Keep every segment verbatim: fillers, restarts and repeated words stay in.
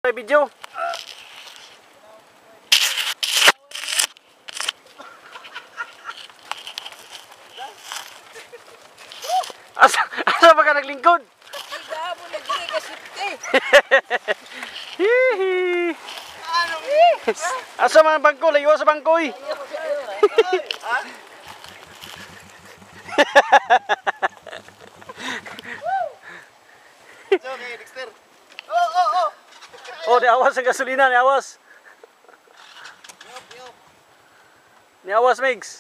Video. Asa, asa ba ka naglingkod? Hindi mo na dili ka safety. Hihi. Asa man ang bangko? Layo sa bangko eh. Okay, Dexter. Oh, oh, oh. Oh, di awas ang gasolina, ni awas. Ni awas, Migs.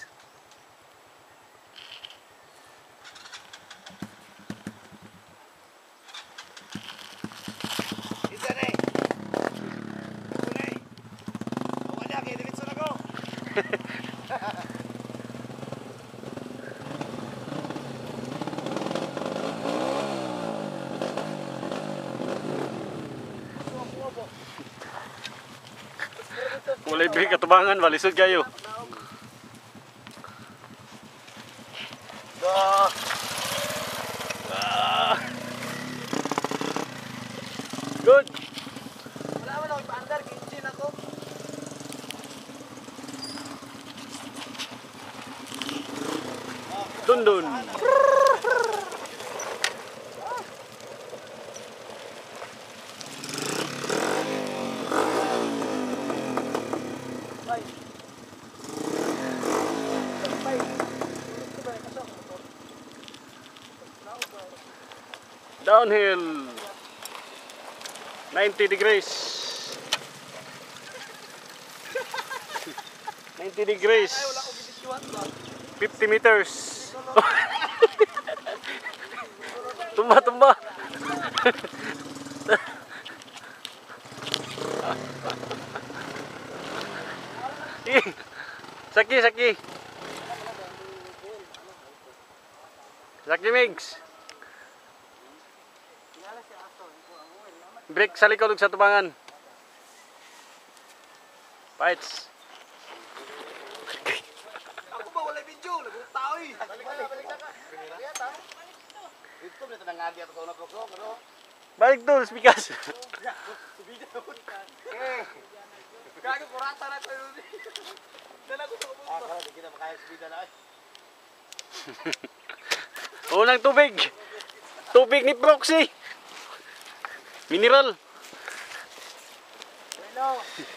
Isa na eh. Ako na eh. Ako na, kaya diretso na ko. Mulai bigay katubangan, balisod kayo. Ah. Ah. Good. Wala man ako ipaandar, engine ako. Dundun. Downhill. ninety degrees. ninety degrees. fifty meters. Tumba, tumba. Saki, saki. Saki, Migs. Break sa likod ug sa tubangan. Fights. Ako ba wala video? Lagot tao eh. Balik na, balik na ka. Ito na tanang agi ato sa unang vlog, ano? Balik dul, spikas. Subida na pun ka. Eh. Gago kurata na tayo. Dala ko sa ubos. Ah, di kita makaya subida na ay. Unang tubig. Tubig ni Proxy. Mineral. Hello.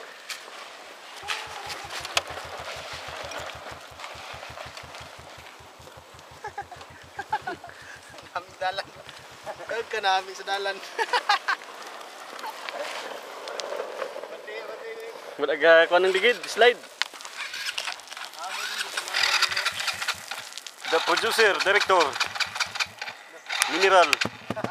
Kami dalan. Ayun ka namin sa dalan. Wala ka ng ligid, slide. The producer, director. Mineral.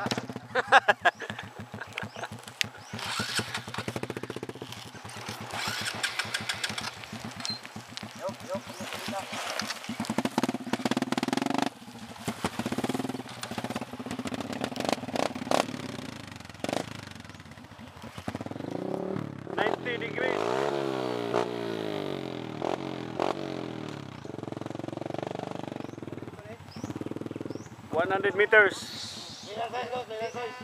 ninety degrees. one hundred meters. Ilan size ko? Ilan size?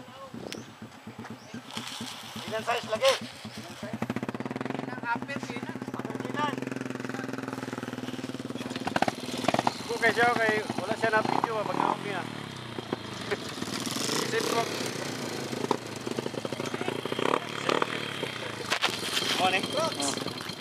Ilan size lagi? Nang apit sina. Ilan? Suko kay siya kay wala siya na video pag naok niya. Sip mo. Morning.